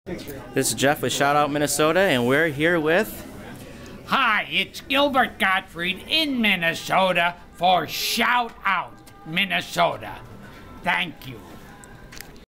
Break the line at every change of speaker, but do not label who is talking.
This is Jeff with Shout Out Minnesota, and we're here with...
Hi, it's Gilbert Gottfried in Minnesota for Shout Out Minnesota. Thank you.